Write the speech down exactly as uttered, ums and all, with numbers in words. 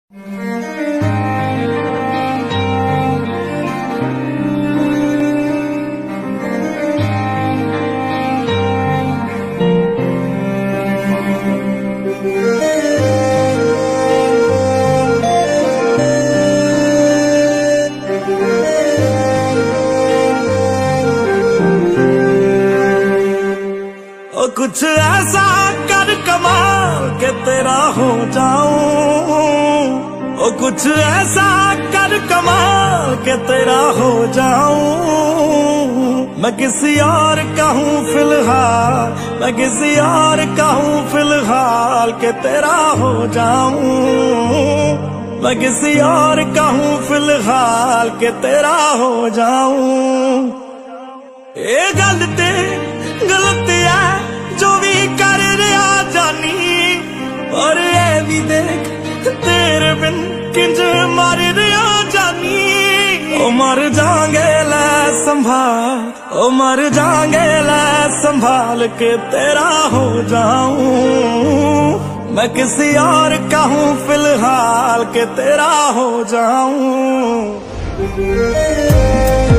ओ कुछ ऐसा कर कमाल के तेरा हो जाऊं, ओ कुछ ऐसा कर कमाल के तेरा हो जाऊं। मैं किसी और का हूँ फिलहाल, मैं किसी और का हूँ फिलहाल के तेरा हो जाऊं। मैं किसी और का हूँ फिलहाल के तेरा हो जाऊं। ये गलती गलती है जो भी कर रहा जानी, और ये भी देख तेरे बिन किंज मर रहा जानी। ओ मर जाएंगे ले संभाल, ओ मर जाएंगे ले संभाल के तेरा हो जाऊं। मैं किसी और का हूँ फिलहाल के तेरा हो जाऊं।